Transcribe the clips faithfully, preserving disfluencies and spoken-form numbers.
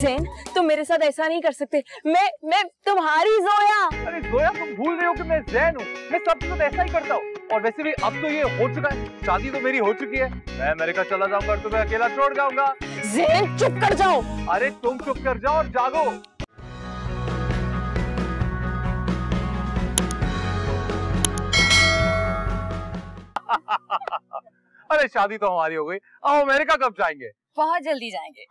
Zen, तुम मेरे साथ ऐसा नहीं कर सकते। मैं मैं तुम्हारी ज़ोया। अरे ज़ोया, तुम भूल रही हो कि मैं ज़ेन हूँ। मैं सबके साथ ऐसा ही करता हूँ। और वैसे भी अब तो ये हो चुका है, शादी तो मेरी हो चुकी है। मैं अमेरिका चला जाऊंगा और तुम्हें अकेला छोड़ जाऊंगा। ज़ेन, चुप कर जाओ। अरे तुम चुप कर जाओ और जागो। अरे शादी तो हमारी हो गई, अब अमेरिका कब जाएंगे? बहुत जल्दी जाएंगे।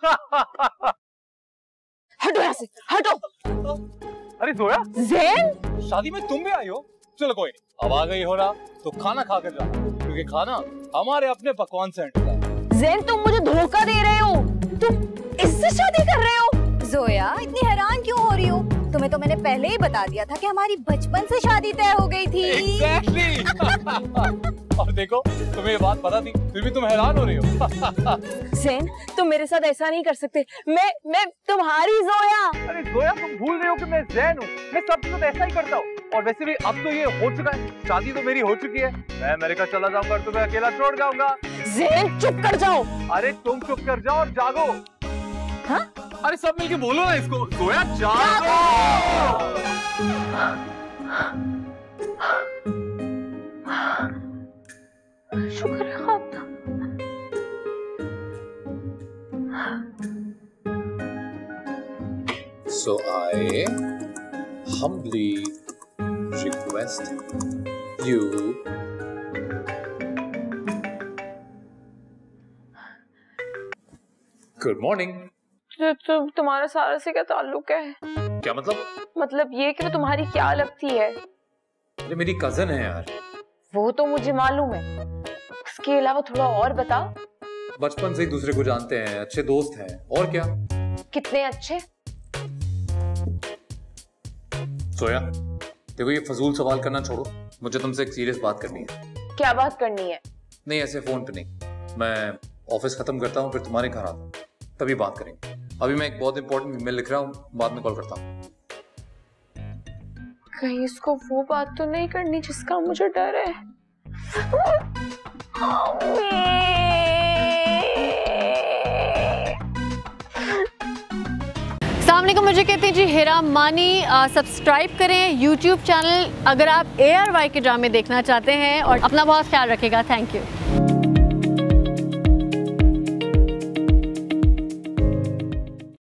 हटो यहाँ से, हटो। अरे ज़ोया, ज़ेन, शादी में तुम भी आई हो? चलो कोई नहीं, अब आ गई हो ना तो खाना खा कर जाना, क्योंकि खाना हमारे अपने पकवान से हटता है। ज़ेन, तुम मुझे धोखा दे रहे हो। तुम इससे शादी कर रहे हो? ज़ोया, इतनी हैरान क्यों हो रही हो? तुम्हें तो मैंने पहले ही बता दिया था कि हमारी बचपन से शादी तय हो गई थी। Exactly. और देखो, तुम्हें ये बात पता थी, फिर भी तुम हैरान हो रही हो। ज़ेन, तुम मेरे साथ ऐसा नहीं कर सकते। मैं मैं तुम्हारी ज़ोया। अरे ज़ोया, तुम भूल रही हो कि मैं ज़ेन हूँ। मैं सबके साथ ऐसा ही करता हूँ। और वैसे भी अब तो ये हो चुका है, शादी तो मेरी हो चुकी है। मैं अमेरिका चला जाऊंगा और तुम्हें अकेला छोड़ जाऊंगा। ज़ेन, चुप कर जाओ। अरे तुम चुप कर जाओ और जागो। हाँ? अरे सब मिलके बोलो ना इसको। ज़ोया, जागो। शुक्र है ख्वाब था। So I humbly request you Good morning. तो, तो तुम्हारा सारा से क्या ताल्लुक है? क्या मतलब? मतलब ये कि वो तुम्हारी क्या लगती है? अरे मेरी कजन है यार। वो तो मुझे मालूम है, उसके अलावा थोड़ा और बता। बचपन से ही दूसरे को जानते हैं, अच्छे दोस्त हैं, और क्या? कितने अच्छे? सोया, देखो ये फजूल सवाल करना छोड़ो, मुझे तुमसे एक सीरियस बात करनी है। क्या बात करनी है? नहीं ऐसे फोन पे नहीं, मैं ऑफिस खत्म करता हूँ फिर तुम्हारे घर आता हूँ, तभी बात करेंगे। अभी मैं एक बहुत इंपॉर्टेंट ईमेल लिख रहा हूँ, बाद में कॉल करता हूँ। कहीं इसको वो बात तो नहीं करनी जिसका मुझे डर है। सामने को मुझे कहते हैं जी हिरा मानी। सब्सक्राइब करें यूट्यूब चैनल अगर आप ए आर वाई के ड्रामे देखना चाहते हैं, और अपना बहुत ख्याल रखिएगा। Thank you.